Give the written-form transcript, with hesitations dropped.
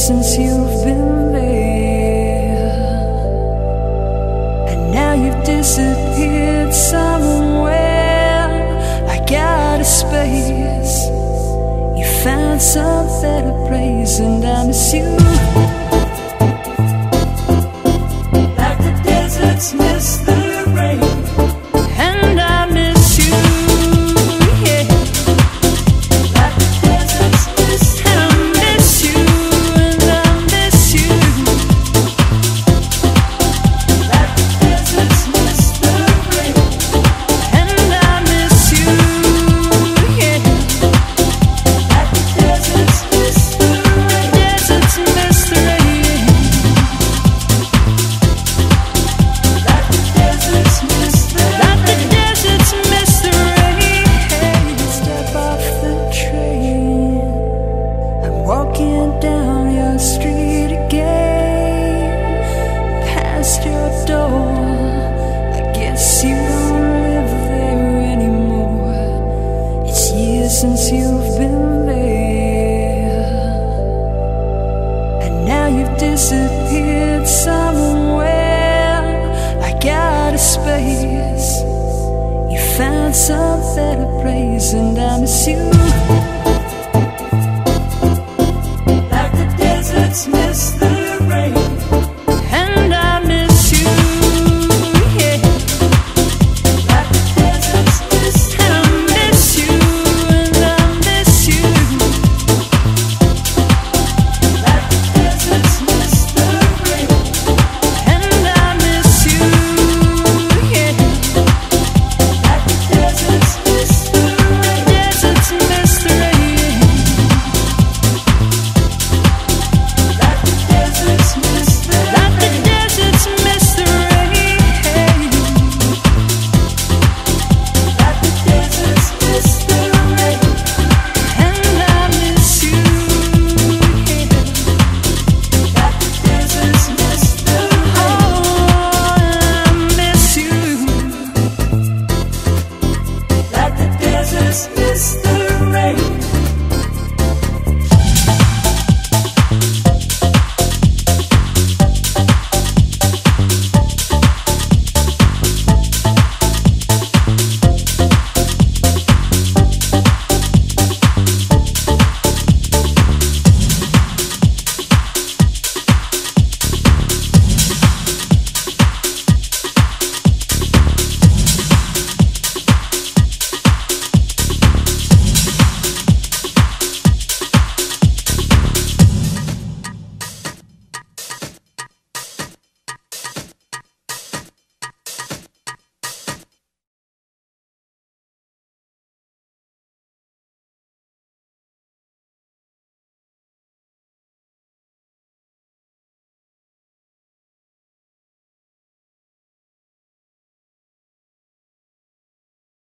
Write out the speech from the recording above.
since you've been there, and now you've disappeared somewhere. I got a space, you found some better place, and I miss you like the deserts miss the rain. And I miss you, yeah, like the deserts miss the rain. And I miss you, and I miss you, like the deserts miss the rain. And I miss you, yeah, like the deserts miss the rain. Deserts miss the rain. Like the deserts miss the rain. Like the deserts miss the rain. Step off the train, I'm walking down your street again, past your door. I guess you don't live there anymore. It's years since you've